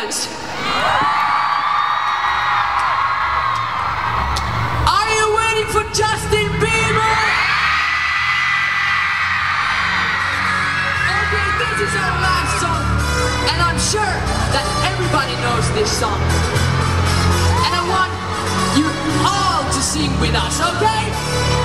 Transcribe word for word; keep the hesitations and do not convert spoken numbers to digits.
audience. Are you waiting for Justin Bieber? Okay, this is our last song, and I'm sure that everybody knows this song. And I want you all to sing with us, okay?